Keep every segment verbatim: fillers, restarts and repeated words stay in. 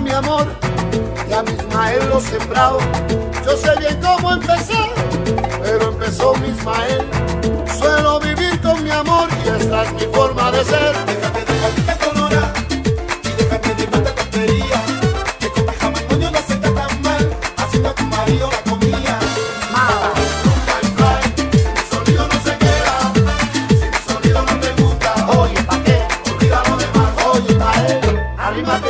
mi amor, y a mi Ismael lo sembrado. Yo sé bien cómo empezar, pero empezó mi Ismael. Suelo vivir con mi amor y esta es mi forma de ser. Déjate de patita colora y déjate de tanta tontería, que con mi jamacoño no se está tan mal, haciendo a tu marido la comida. Arrímate.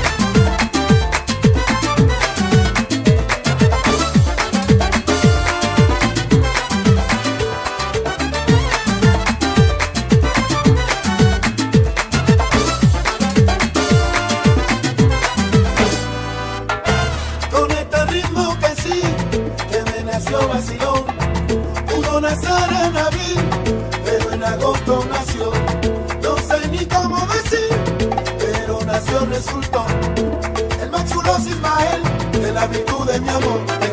Con este ritmo que sí, que me nació vacilón, pudo nacer en abril, pero en agosto nació. No sé ni cómo decir, pero nació resultó el más chulo Ismael, de la virtud de mi amor.